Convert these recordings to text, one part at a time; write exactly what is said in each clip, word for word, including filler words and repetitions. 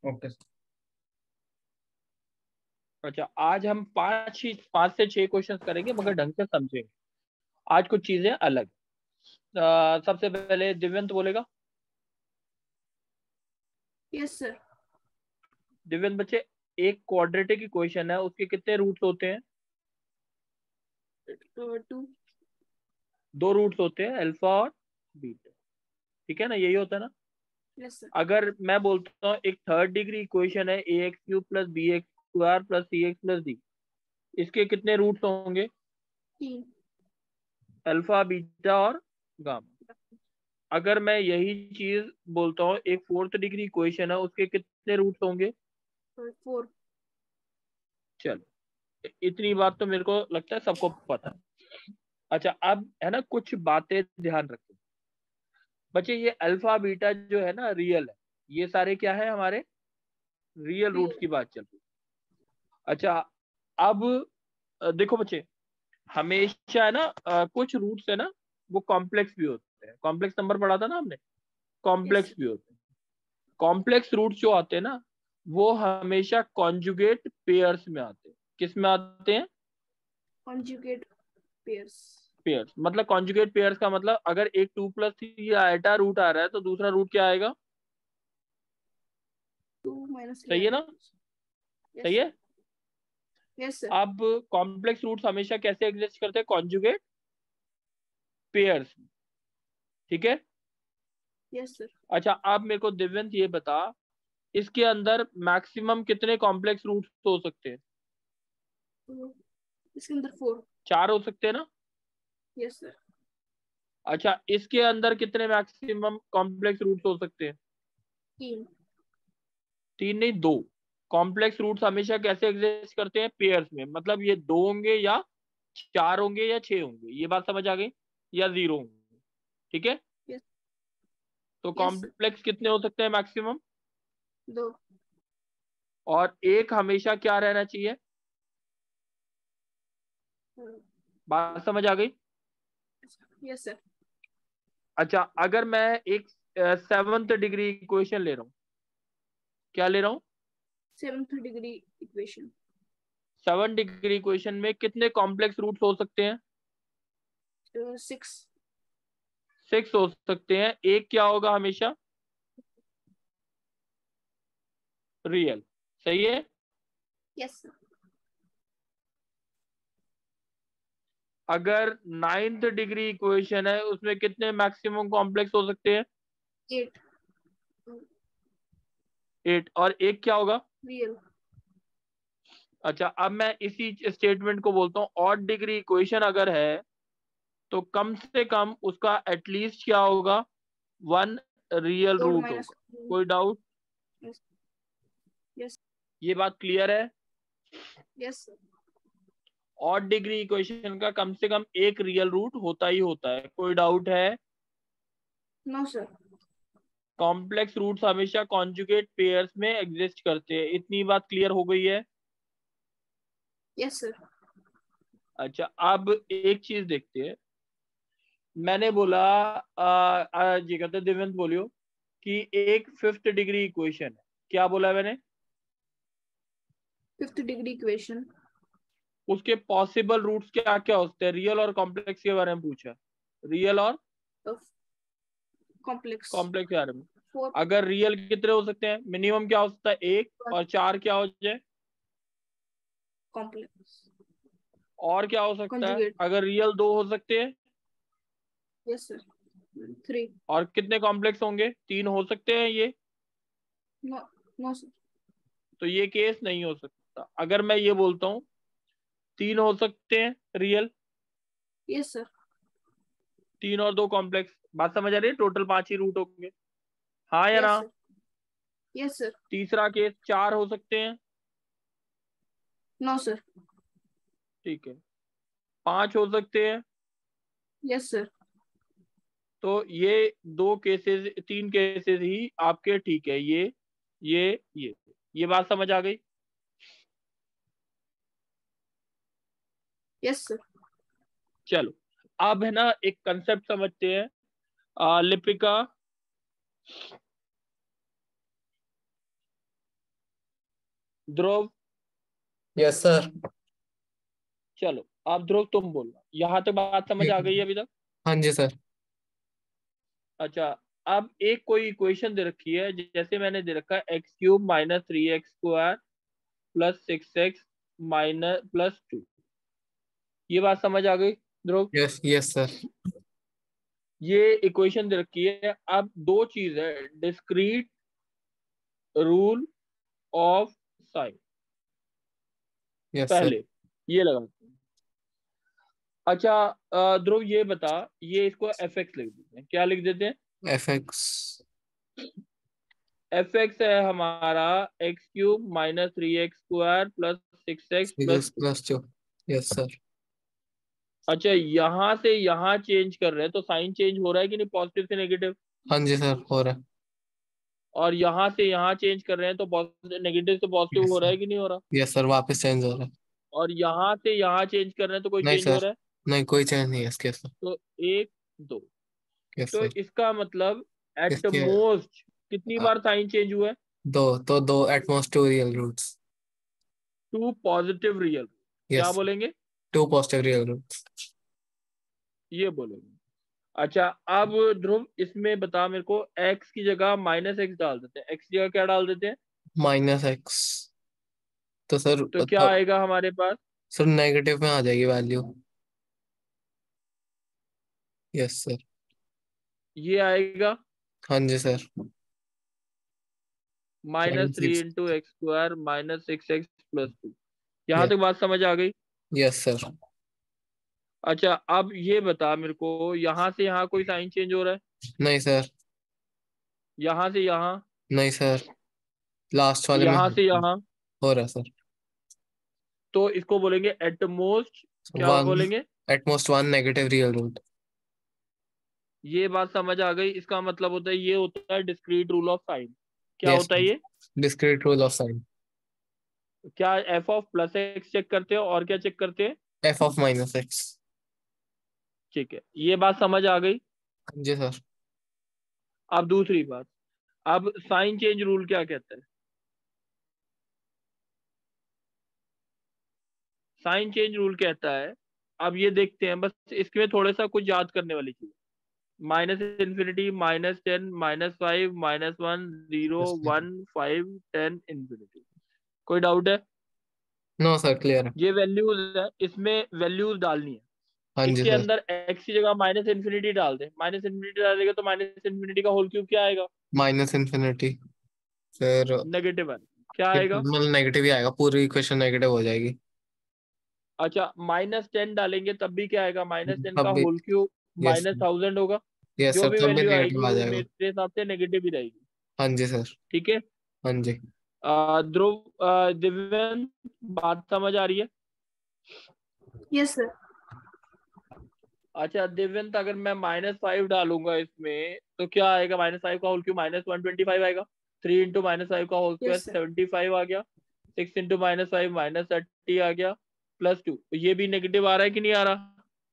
Okay sir. अच्छा, आज हम पांच ही पांच से छह क्वेश्चंस करेंगे, मगर ढंग से समझेंगे। आज कुछ चीजें अलग। अ, सबसे पहले दिव्यंत बोलेगा। Yes sir. दिव्यंत बच्चे, एक क्वाड्रेटिक इक्वेशन है, उसके कितने रूट्स होते हैं? टू। दो रूट्स होते हैं, अल्फा और बीटा। ठीक है ना, यही होता है ना? Yes sir. अगर मैं बोलता हूँ एक थर्ड डिग्री इक्वेशन है, A X cube plus B X square plus C X plus D, इसके कितने रूट्स होंगे? तीन। अल्फा, बीटा और गामा। अगर मैं यही चीज बोलता हूँ एक फोर्थ डिग्री इक्वेशन है, उसके कितने रूट्स होंगे? फोर। चलो, इतनी बात तो मेरे को लगता है सबको पता है। अच्छा, अब है ना कुछ बातें ध्यान रखें बच्चे। ये अल्फा बीटा जो है ना, रियल है। ये सारे क्या है, हमारे रियल रूट्स की बात चल रही है। अच्छा, अब अ, देखो बच्चे, हमेशा है ना अ, कुछ रूट्स है ना, वो कॉम्प्लेक्स भी होते हैं। कॉम्प्लेक्स नंबर पढ़ा था ना हमने, यस कॉम्प्लेक्स भी होते हैं। कॉम्प्लेक्स रूट्स जो आते हैं ना, वो हमेशा कॉन्जुगेट पेयर्स में आते हैं। किस में आते हैं? Conjugate pairs. पेयर्स। मतलब कॉन्जुगेट पेयर्स का मतलब, अगर एक two plus three iota root आ रहा है, तो दूसरा रूट क्या आएगा? टू माइनस सही है ना? सही है। Yes sir. अब कॉम्प्लेक्स रूट्स हमेशा कैसे एग्जिस्ट करते हैं? Conjugate pairs. ठीक है। Yes sir. अच्छा, अब मेरे को दिव्यंत ये बता, इसके अंदर मैक्सिमम कितने कॉम्प्लेक्स रूट्स हो सकते हैं? इसके अंदर फोर। चार हो सकते हैं ना? Yes sir. अच्छा, इसके अंदर कितने मैक्सिमम कॉम्प्लेक्स रूट्स हो सकते हैं? तीन। तीन नहीं, दो। कॉम्प्लेक्स रूट्स हमेशा कैसे एग्जिस्ट करते हैं? पेयर्स में। मतलब ये दो होंगे या चार होंगे या छह होंगे, ये बात समझ आ गई? या जीरो होंगे। ठीक है। यस। तो यस सर। कॉम्प्लेक्स कितने हो सकते हैं मैक्सिमम? दो। और एक हमेशा क्या रहना चाहिए? बात समझ आ गई? Yes sir. अच्छा, अगर मैं एक सेवंथ डिग्री इक्वेशन ले रहा हूं, क्या ले रहा हूं? Seventh degree equation. Seven degree equation में कितने कॉम्प्लेक्स रूट्स हो सकते हैं? सिक्स। सिक्स हो सकते हैं। एक क्या होगा हमेशा? रियल। सही है। Yes sir. अगर नाइन्थ डिग्री इक्वेशन है, उसमें कितने मैक्सिमम कॉम्प्लेक्स हो सकते हैं? एट। एट। और एक क्या होगा? रियल। अच्छा, अब मैं इसी स्टेटमेंट को बोलता हूँ, ऑड डिग्री इक्वेशन अगर है, तो कम से कम उसका एटलीस्ट क्या होगा? One real four root minus. होगा। कोई डाउट? यस। ये बात क्लियर है? Yes sir. Odd degree equation का कम से कम एक रियल रूट होता ही होता है। कोई डाउट है? No sir. कॉम्प्लेक्स रूट्स हमेशा कॉन्जुगेट पेयर्स में एग्जिस्ट करते हैं। इतनी बात क्लियर हो गई है? Yes sir. अच्छा, अब एक चीज देखते हैं। मैंने बोला, आ, आ, ये कहते हैं, दिव्यंत बोलियो कि एक फिफ्थ डिग्री इक्वेशन है। क्या बोला मैंने? Fifth degree equation. उसके पॉसिबल रूट्स क्या क्या हो सकते हैं? रियल और कॉम्प्लेक्स के बारे में पूछा। रियल और कॉम्प्लेक्स। कॉम्प्लेक्स के बारे में। फोर। अगर रियल कितने हो सकते हैं? मिनिमम क्या हो सकता है? एक। और चार क्या हो जाए? कॉम्प्लेक्स। और क्या हो सकता है? कॉन्जुगेट। अगर रियल दो हो सकते हैं। Yes sir. थ्री। और कितने कॉम्प्लेक्स होंगे? तीन हो सकते हैं ये। नो। No sir. तो ये केस नहीं हो सकता। अगर मैं ये बोलता हूँ तीन हो सकते हैं रियल, यस सर। तीन और दो कॉम्प्लेक्स, बात समझ आ रही है? टोटल पांच ही रूट होंगे। हाँ या यस ना? सर। Yes sir. तीसरा केस, चार हो सकते हैं। No sir. ठीक है। पांच हो सकते हैं। Yes sir. तो ये दो केसेस, तीन केसेस ही आपके ठीक है। ये ये ये ये बात समझ आ गई? Yes sir. चलो, अब है ना एक कंसेप्ट समझते हैं। आ, लिपिका, ध्रुव, यस सर। चलो अब ध्रुव तुम बोलना, यहाँ तक बात समझ आ गई है अभी तक? हाँ जी सर। अच्छा, अब एक कोई इक्वेशन दे रखी है, जैसे मैंने दे रखा है x cube minus three x square plus six x minus plus two. ये बात समझ आ गई ध्रुव? Yes yes sir. ये इक्वेशन दे रखी है। अब दो चीज है, discrete rule of sign, yes sir. पहले ये लगाते हैं। अच्छा अ, ध्रुव ये बता, ये इसको एफ एक्स लिख देते हैं, क्या लिख देते हैं? F x. एफ एक्स है हमारा x cube minus three x square plus six x plus six two. Plus two. Yes sir. अच्छा, यहाँ से यहाँ चेंज कर रहे हैं तो साइन चेंज हो रहा है कि नहीं, पॉजिटिव से नेगेटिव? हाँ जी सर, हो रहा है। और यहाँ से यहाँ चेंज कर रहे हैं तो पॉजिटिव नेगेटिव से पॉजिटिव यस हो रहा सर। है कि नहीं हो रहा? यस सर, वापस चेंज हो रहा है। और यहाँ से यहाँ चेंज कर रहे हैं तो कोई नहीं चेंज हो सर, रहा है? नहीं कोई चेंज नहीं है इसके सर। तो एक, दो। यस तो सर। इसका मतलब एट इसके मोस्ट कितनी आ, बार साइन चेंज हुआ है? दो तो दो at most two real roots. Two positive real. क्या यस। बोलेंगे? Two positive real roots. ये बोलेंगे। अच्छा, अब ध्रुव इसमें बता मेरे को, x की जगह माइनस एक्स डाल देते हैं, x की जगह क्या डाल देते हैं? Minus x. तो सर तो क्या तो, आएगा हमारे पास? सर नेगेटिव में आ जाएगी वैल्यू। Yes sir. ये आएगा हाँ जी sir. Minus sign three six. Into x square minus six x plus two. यहाँ यस। तक बात समझ आ गई? Yes sir. अच्छा, अब ये बता मेरे को, यहाँ से यहाँ कोई साइन चेंज हो रहा है? नहीं सर। यहाँ से यहाँ? नहीं सर, लास्ट वाले में यहाँ से यहाँ? हो रहा है सर। तो इसको बोलेंगे एटमोस्ट, क्या वन, बोलेंगे? At most one negative real root. ये बात समझ आ गई। इसका मतलब होता है, ये होता है डिस्क्रीट रूल ऑफ साइन। क्या यस, होता है ये? Discrete rule of sign. क्या f of plus x check करते हो और क्या चेक करते हैं? F of minus x. ठीक है, ये बात समझ आ गई। जी सर। अब दूसरी बात, अब साइन चेंज रूल क्या कहता है? साइन चेंज रूल कहता है, अब ये देखते हैं, बस इसमें थोड़ा सा कुछ याद करने वाली चीज। Minus infinity, minus ten, minus five, minus one, zero, one, five, ten, infinity. कोई डाउट है? नो सर, क्लियर है। ये वैल्यूज है, इसमें वैल्यूज डालनी है। हाँ जी इसके सर। अंदर एक्स की जगह माइनस इन्फिनिटी डाल दे, माइनस इन्फिनिटी डालेगा तो माइनस इन्फिनिटी का होल क्यूब क्या आएगा? Minus infinity. फिर नेगेटिव है, क्या फिर आएगा? मतलब नेगेटिव ही आएगा, पूरी इक्वेशन नेगेटिव हो जाएगी। अच्छा, माइनस टेन डालेंगे तब भी क्या आएगा? माइनस टेन का तब भी। Whole cube yes. Minus thousand होगा। यस जो सर, भी तब भी वैल्यू नेगेटिव आएगी आ वो जाएगा। मेरे हिसाब से नेगेटिव ही रहेगी। हाँ जी सर। ठीक है। हाँ जी। अ, ध्रुव, अ, दिव्यन, बात समझ आ रही है? Yes sir. अच्छा दिव्यंत, अगर मैं माइनस फाइव डालूंगा इसमें तो क्या आएगा? माइनस फाइव का whole cube minus one twenty five आएगा। थ्री इंटू माइनस फाइव का whole square yes sir. Seventy five आ गया। Six into minus five minus thirty आ गया, प्लस टू। ये भी नेगेटिव आ रहा है कि नहीं आ रहा?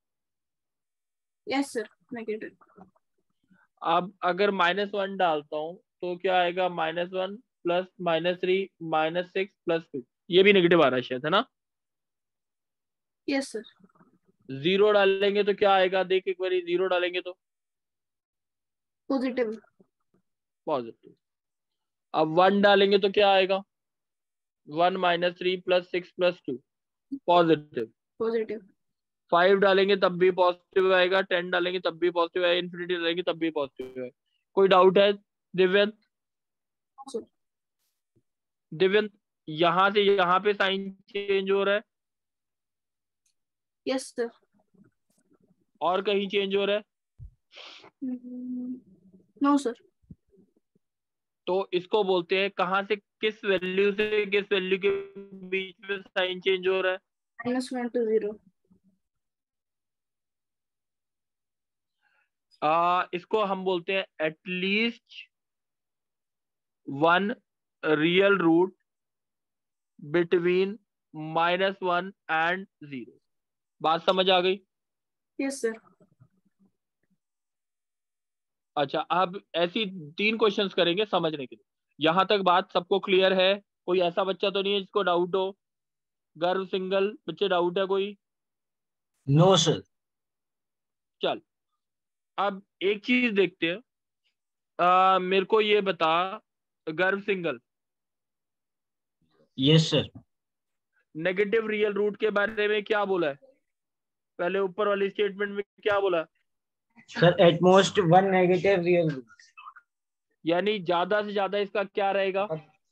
Yes sir, negative. अब अगर माइनस वन डालता हूँ तो क्या आएगा? Minus one plus minus three minus six plus two. ये भी नेगेटिव आ रहा है शायद, है ना? Yes sir. जीरो डालेंगे तो क्या आएगा? देख एक बार, जीरो डालेंगे तो पॉजिटिव। पॉजिटिव। अब वन डालेंगे तो क्या आएगा? One minus three plus six plus two, positive. Positive. Five डालेंगे तब भी पॉजिटिव आएगा, टेन डालेंगे तब भी पॉजिटिव आएगा, इन्फिनिटी डालेंगे तब भी पॉजिटिव आएगा। कोई डाउट है दिव्यंत? सर। दिव्यंत, यहाँ से यहाँ पे साइन चेंज हो रहा है यस सर। और कहीं चेंज हो रहा है? No sir. तो इसको बोलते हैं, कहाँ से किस वैल्यू से किस वैल्यू के बीच में साइन चेंज हो रहा है? Minus one two zero. आ, इसको हम बोलते हैं at least one real root between minus one and zero. बात समझ आ गई? Yes sir. अच्छा, अब ऐसी तीन क्वेश्चंस करेंगे समझने के लिए। यहां तक बात सबको क्लियर है? कोई ऐसा बच्चा तो नहीं है जिसको डाउट हो? गर्व सिंगल बच्चे डाउट है कोई? No sir. चल, अब एक चीज देखते हैं। आ, मेरे को ये बता, Garv Singhal, yes sir. Negative real root के बारे में क्या बोला है? पहले ऊपर वाली स्टेटमेंट में क्या बोला? Sir at most one negative real root. यानी ज्यादा से ज्यादा इसका क्या रहेगा?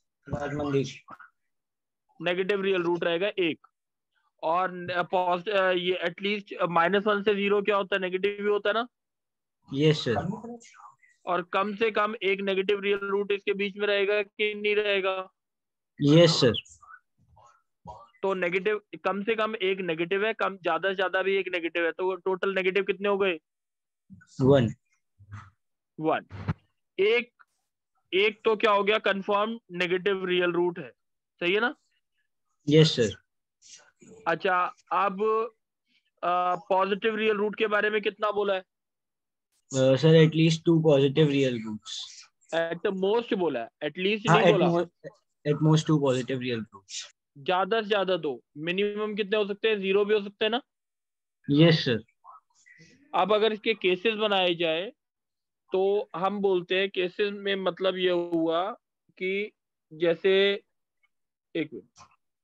नेगेटिव रियल रूट रहेगा एक। और पॉजिटिव, ये एटलीस्ट माइनस वन से जीरो क्या होता है? नेगेटिव ही होता है ना? Yes sir. और कम से कम एक नेगेटिव रियल रूट इसके बीच में रहेगा कि नहीं रहेगा? Yes sir. तो नेगेटिव, कम से कम एक नेगेटिव है, कम ज्यादा से ज्यादा भी एक नेगेटिव है, तो टोटल नेगेटिव कितने हो गए? वन। वन। एक एक तो क्या हो गया? कंफर्म नेगेटिव रियल रूट है, सही है ना? Yes sir. अच्छा, अब पॉजिटिव रियल रूट के बारे में कितना बोला है? Sir at least two positive real roots. At most बोला है, एटलीस्ट हाँ, नहीं बोला। At most two positive real roots. ज्यादा से ज्यादा दो, मिनिमम कितने हो सकते हैं? जीरो भी हो सकते हैं ना? Yes sir. अब अगर इसके केसेस बनाए जाए तो हम बोलते हैं केसेस में मतलब ये हुआ कि जैसे, एक मिनट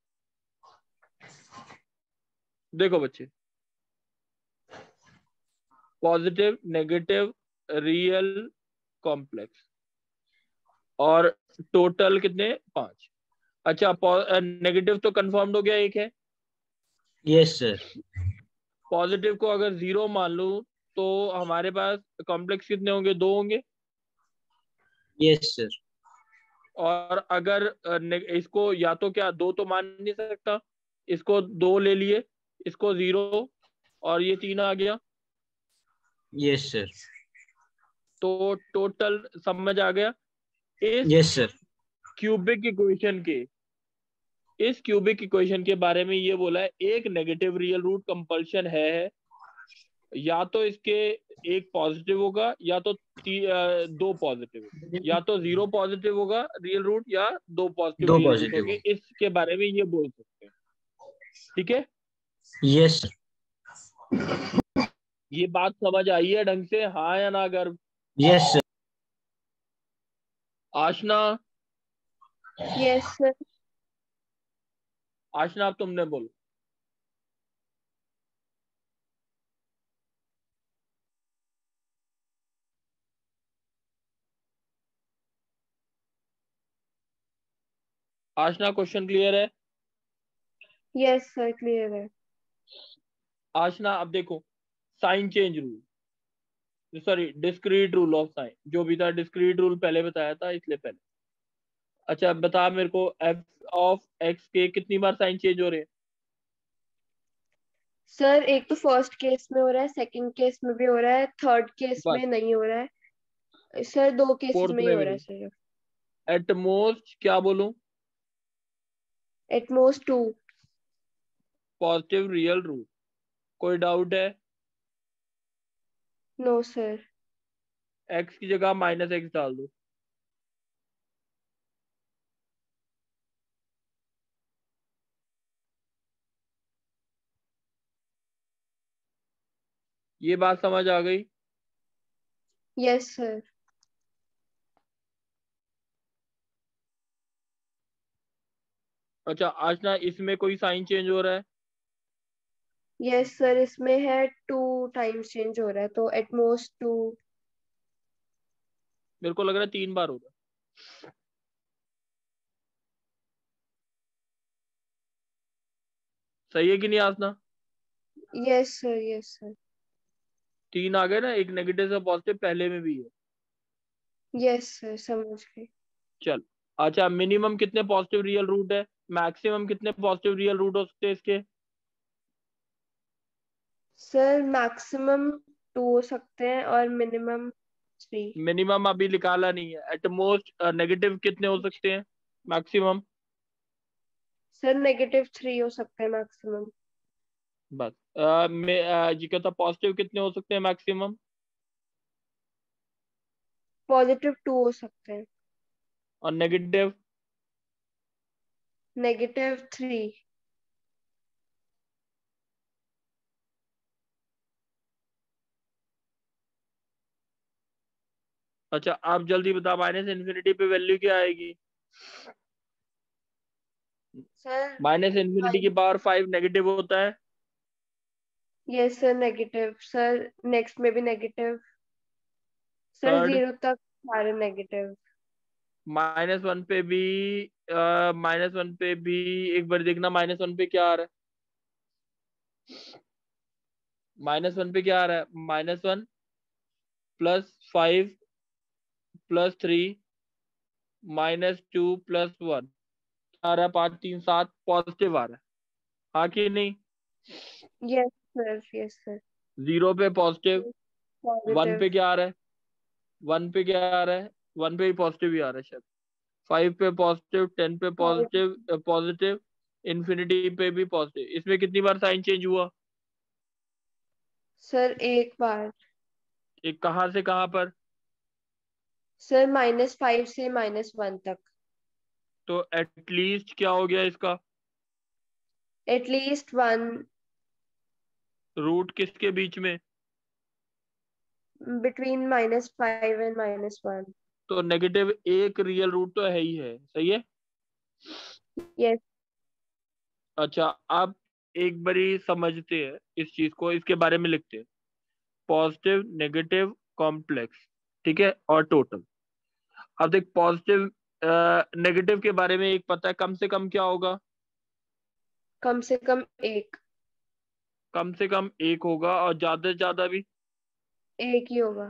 देखो बच्चे, पॉजिटिव, नेगेटिव, रियल, कॉम्प्लेक्स, और टोटल कितने? पांच। अच्छा, नेगेटिव तो कंफर्म्ड हो गया, एक है। Yes sir. पॉजिटिव को अगर जीरो मान लूं तो हमारे पास कॉम्प्लेक्स कितने होंगे? दो होंगे। Yes sir. और अगर अ, ने- इसको या तो क्या, दो तो मान नहीं सकता, इसको दो ले लिए, इसको जीरो, और ये तीन आ गया, यस सर। तो टोटल समझ आ गया? इस यस सर। क्यूबिक इक्वेशन के इस क्यूबिक इक्वेशन के बारे में ये बोला है, एक नेगेटिव रियल रूट कंपल्शन है, या तो इसके एक पॉजिटिव होगा, या तो ती, अ, दो पॉजिटिव, या तो जीरो पॉजिटिव होगा रियल रूट, या दो पॉजिटिव दो रियल रूट पॉजिटिव। होंगे। इसके बारे में ये बोल सकते हैं, ठीक है? Yes sir. ये बात समझ आई है ढंग से, हाँ या ना Garv? Yes sir. Aashna, yes sir. Aashna अब तुमने बोलो। आशना, क्वेश्चन क्लियर है? यस सर, क्लियर है। आशना, अब देखो, sign change rule, sorry discrete rule of sign, जो भी था डिस्क्रीट रूल पहले बताया था, इसलिए पहले। अच्छा बता मेरे को, एफ ऑफ एक्स के कितनी बार साइन चेंज हो रहे हैं? सर एक तो फर्स्ट केस में हो रहा है, सेकंड केस में भी हो रहा है, थर्ड केस बस, में नहीं हो रहा है सर, दो केसेस फोर्थ में ही में हो भी रहा है नहीं? सर। एट मोस्ट क्या बोलूं? At most two. Positive real root. कोई डाउट है? No sir. एक्स की जगह माइनस एक्स डाल दो। ये बात समझ आ गई? Yes sir. अच्छा आशना, इसमें कोई साइन चेंज हो रहा है? यस सर, इसमें है टू टाइम्स चेंज हो रहा है, तो एट मोस्ट टू। मेरे को लग रहा है तीन बार हो रहा है। सही है कि नहीं Aashna? Yes sir, yes sir. तीन आ गए ना, एक नेगेटिव से पॉजिटिव पहले में भी है। यस सर, समझ गई। चल, अच्छा मिनिमम कितने पॉजिटिव रियल रूट है, मैक्सिमम कितने पॉजिटिव रियल रूट हो सकते हैं इसके? सर मैक्सिमम टू हो सकते हैं और मिनिमम थ्री। मिनिमम अभी निकाला नहीं है। एट मोस्ट नेगेटिव कितने हो सकते हैं? मैक्सिमम? सर नेगेटिव थ्री हो सकते हैं मैक्सिमम। बस, अ, मैं अ, ये कहता पॉजिटिव कितने हो सकते हैं मैक्सिमम? पॉजिटिव टू हो सकते हैं। और नेगेटिव? Negative three. अच्छा आप जल्दी बता, माइनस इन्फिनिटी पे वैल्यू क्या आएगी? सर माइनस इन्फिनिटी की पावर फाइव नेगेटिव होता है। Yes sir negative. Sir next में भी नेगेटिव। सर थर्ड जीरो तक सारे नेगेटिव। माइनस वन पे भी, माइनस वन पे भी एक बार देखना, माइनस वन पे क्या आ रहा है? माइनस वन पे क्या आ रहा है? Minus one plus five plus three minus two plus one आ रहा है, पाँच तीन सात, पॉजिटिव आ रहा है, हाँ कि नहीं? Yes sir yes sir. Zero पे पॉजिटिव, वन पॉजिटिव। पे क्या आ रहा है? वन पे क्या आ रहा है? वन पे ही पॉजिटिव ही आ रहा है शायद। फाइव पे पॉजिटिव, टेन पे पॉजिटिव पॉजिटिव इन्फिनिटी पे भी पॉजिटिव। इसमें कितनी बार साइन चेंज हुआ? सर एक बार। एक कहाँ से कहाँ पर? सर माइनस फाइव से माइनस वन तक। तो एटलीस्ट क्या हो गया इसका? At least one. रूट किसके बीच में? Between minus five and minus one. तो नेगेटिव एक रियल रूट तो है ही है, सही है। यस। अच्छा आप एक बारी समझते हैं इस चीज को, इसके बारे में लिखते हैं। पॉजिटिव, नेगेटिव, कॉम्प्लेक्स, ठीक है, और टोटल। अब देख पॉजिटिव नेगेटिव के बारे में एक पता है, कम से कम क्या होगा? कम से कम एक। कम से कम एक होगा, और ज्यादा से ज्यादा भी? एक ही होगा।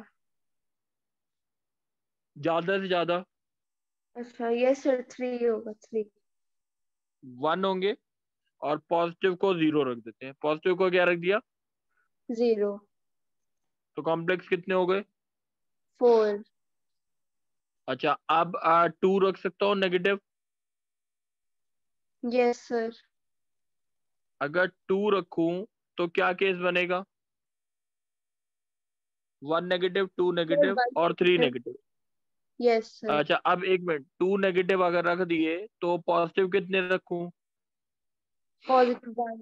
ज्यादा से ज्यादा अच्छा यस सर थ्री होगा थ्री। वन होंगे। और पॉजिटिव को जीरो रख देते हैं, पॉजिटिव को क्या रख दिया? जीरो। तो कॉम्प्लेक्स कितने हो गए? फोर। अच्छा अब टू रख सकता हूँ नेगेटिव। Yes sir. अगर टू रखूं तो क्या केस बनेगा? One negative, two sir negative one और three negative. Negative. Yes sir. अच्छा अब एक मिनट, टू नेगेटिव अगर रख दिए तो पॉजिटिव कितने रखूं? Positive one.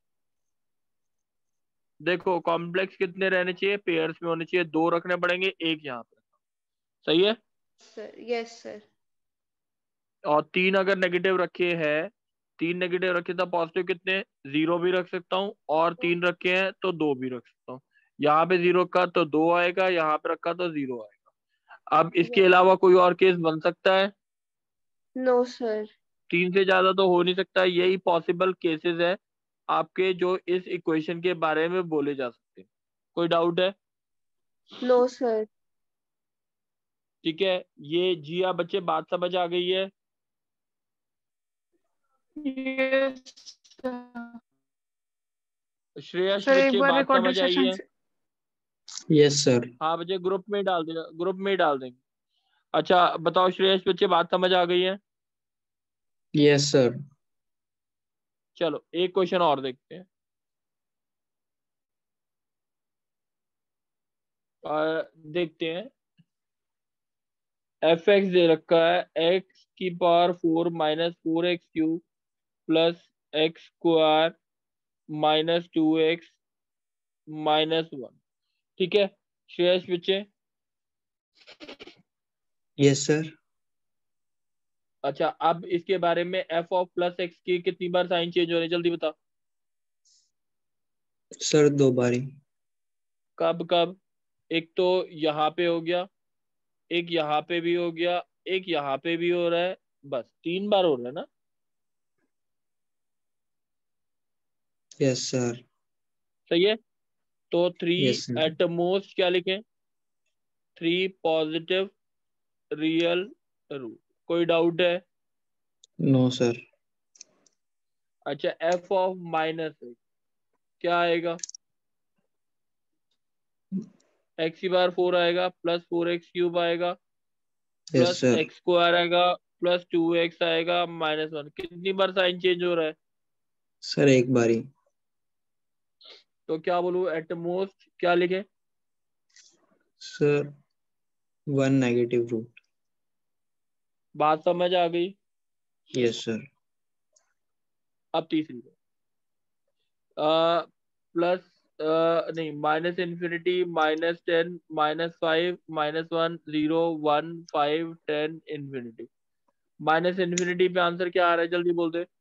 देखो कॉम्प्लेक्स कितने रहने चाहिए? पेयर्स में होने चाहिए, दो रखने पड़ेंगे, एक यहाँ पे, सही है। Sir yes sir. और तीन अगर नेगेटिव रखे हैं, तीन नेगेटिव रखे तो पॉजिटिव कितने? जीरो भी रख सकता हूँ, और तीन रखे हैं तो दो भी रख सकता हूँ। यहाँ पे जीरो का तो दो आएगा, यहाँ पे रखा तो जीरो आएगा। अब इसके अलावा कोई और केस बन सकता है? No sir. तीन से ज्यादा तो हो नहीं सकता, यही पॉसिबल केसेस है आपके जो इस इक्वेशन के बारे में बोले जा सकते हैं। कोई डाउट है? No sir. ठीक है, ये जिया बच्चे बात समझ आ गई है? यस श्रेयस सर एक बच्चे बार बात रिकॉर्डेड समझ आई सेशन है? से। Yes sir. हाँ बच्चे ग्रुप में डाल देगा, ग्रुप में ही डाल देंगे। अच्छा बताओ श्रेयस बच्चे बात समझ आ गई है? Yes sir. चलो एक क्वेश्चन और देखते हैं। और देखते हैं, एफ एक्स दे रखा है एक्स की power four minus four x cube plus x square minus two x minus one, ठीक है। श्रेयस बच्चे, यस सर। अच्छा अब इसके बारे में एफ ऑफ प्लस एक्स की कितनी बार साइन चेंज हो रही है, जल्दी बता। सर दो बारी। कब कब? एक तो यहाँ पे हो गया, एक यहाँ पे भी हो गया, एक यहाँ पे भी हो रहा है, बस तीन बार हो रहा है ना? Yes sir. सही है। तो three yes sir. At most क्या लिखें? Three positive real root. कोई डाउट है? No sir. अच्छा एफ ऑफ माइनस एक्स क्या आएगा? एक्स की बार फोर आएगा, प्लस फोर एक्स क्यूब आएगा, yes plus sir. X square आएगा, प्लस टू एक्स आएगा, माइनस वन। कितनी बार साइन चेंज हो रहा है? सर एक बारी। तो क्या बोलूं, एट मोस्ट क्या लिखे? Sir one negative root. बात समझ आ गई? Yes sir. अब तीसरी पे प्लस नहीं, minus infinity, minus ten, minus five, minus one, zero, one, five, ten, infinity. Minus infinity पे आंसर क्या आ रहा है, जल्दी बोल दे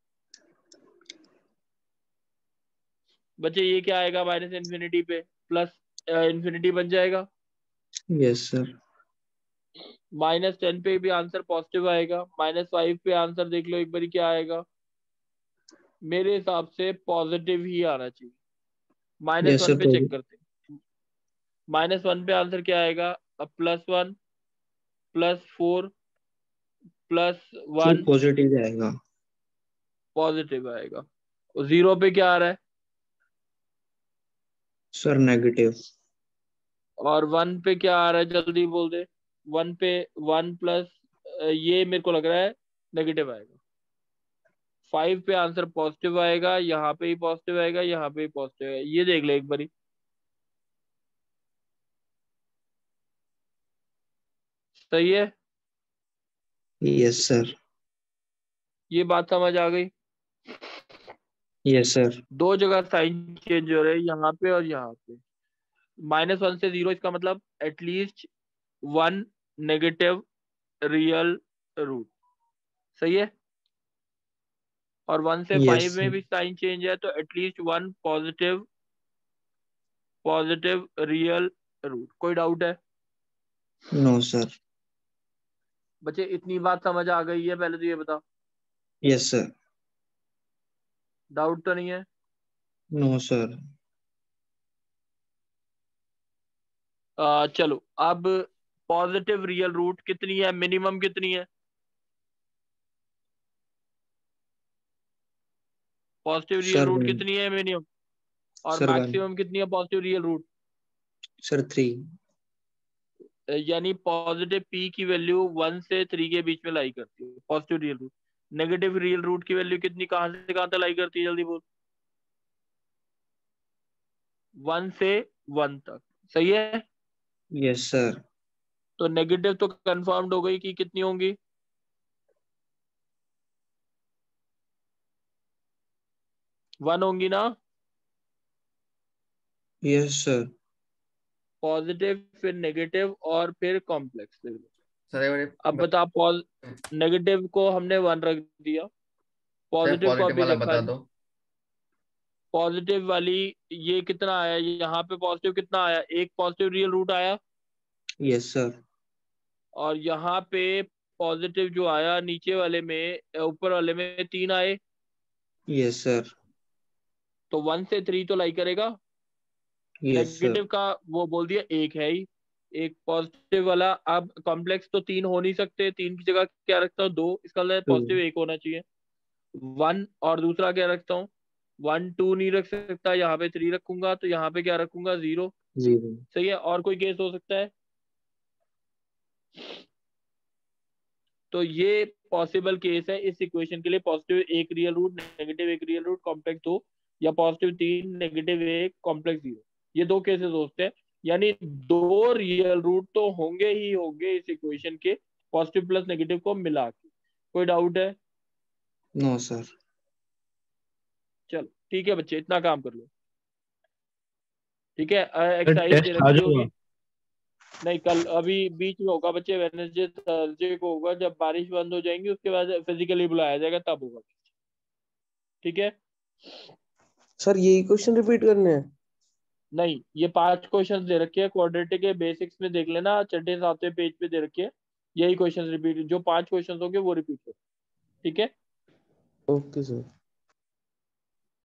बच्चे। ये क्या आएगा माइनस इन्फिनिटी पे, प्लस इन्फिनिटी बन जाएगा। Yes sir. माइनस टेन पे भी आंसर पॉजिटिव आएगा। माइनस फाइव पे आंसर देख लो एक बार क्या आएगा, मेरे हिसाब से पॉजिटिव ही आना चाहिए। माइनस यस वन सर पे चेक करते हैं। माइनस वन पे आंसर क्या आएगा, अब plus one, plus four, plus one, positive आएगा। पॉजिटिव आएगा। और जीरो पे क्या आ रहा है सर नेगेटिव। और वन पे क्या आ रहा है, जल्दी बोल दे। वन पे वन प्लस ये मेरे को लग रहा है नेगेटिव आएगा। फाइव पे आंसर पॉजिटिव आएगा, यहाँ पे ही पॉजिटिव आएगा, यहाँ पे ही पॉजिटिव आएगा। ये देख ले एक बारी, सही है। Yes sir. ये बात समझ आ गई। Yes sir. दो जगह साइन चेंज हो रहे हैं, यहाँ पे और यहाँ पे। माइनस वन से जीरो, इसका मतलब at least one negative real root, सही है। और वन से यस फाइव में सर। भी साइन चेंज है, तो at least one positive positive real root. कोई डाउट है नो सर। बच्चे, इतनी बात समझ आ गई है, पहले तो ये बता, यस सर। डाउट तो नहीं है। No sir. आ, चलो अब पॉजिटिव रियल रूट कितनी है, मिनिमम कितनी है, positive real sir root one. कितनी है मिनिमम, और सर वन। मैक्सिमम कितनी है positive real root. Sir three. यानी पॉजिटिव पी की वैल्यू वन से थ्री के बीच में लाई करती है positive real root. Negative real root की वैल्यू कितनी, कहां से कहां तक लाई करती है, जल्दी बोल। वन से वन तक, सही है। Yes sir. तो नेगेटिव तो कंफर्म्ड हो गई कि कितनी होंगी, वन होंगी ना। Yes sir. पॉजिटिव, फिर नेगेटिव, और फिर कॉम्प्लेक्स। सर एक बार अब बता, पॉज नेगेटिव को हमने वन रख दिया, सर पॉजिटिव को पॉजिटिव अभी वाला देखा बता नहीं। दो। पॉजिटिव वाली ये कितना आया, यहाँ पे पॉजिटिव कितना आया, एक पॉजिटिव रियल रूट आया। Yes sir. और यहाँ पे पॉजिटिव जो आया नीचे वाले में, ऊपर वाले में तीन आए। Yes sir. तो वन से थ्री तो लाई करेगा। Yes sir. नेगेटिव का वो बोल दिया एक है ही, एक पॉजिटिव वाला। अब कॉम्प्लेक्स तो तीन हो नहीं सकते, तीन की जगह क्या रखता हूँ, दो, इसका मतलब टू। पॉजिटिव एक होना चाहिए। वन और दूसरा क्या रखता हूँ, वन टू नहीं रख सकता, यहाँ पे थ्री रखूंगा, तो यहाँ पे क्या रखूंगा, जीरो। जीरो। सही है। और कोई केस हो सकता है, तो ये पॉसिबल केस है इस इक्वेशन के लिए। Positive real real root, negative एक रियल रूट, कॉम्प्लेक्स दो, या पॉजिटिव तीन, नेगेटिव एक, कॉम्प्लेक्स जीरो। ये दो केसेस होते हैं, यानी दो रियल रूट तो होंगे ही होंगे इस इक्वेशन के, पॉजिटिव प्लस नेगेटिव को मिला के। कोई डाउट है? No sir. चलो ठीक है बच्चे, इतना काम कर लो। ठीक है, सर एक्सरसाइज दे टेस्ट रखी आज होगी। होगा। नहीं, कल अभी बीच में होगा बच्चे, वेडनेसडे थर्सडे को होगा, जब बारिश बंद हो जाएंगी उसके बाद फिजिकली बुलाया जाएगा, तब होगा। ठीक है। सर यही क्वेश्चन रिपीट करने हैं? नहीं, ये पांच क्वेश्चन दे रखे हैं क्वाड्रेटिक के, बेसिक्स में देख लेना, छठे सातवें पेज पे दे रखे हैं। यही क्वेश्चन रिपीट, जो पांच क्वेश्चन होंगे वो रिपीट करो। ठीक है। Okay sir.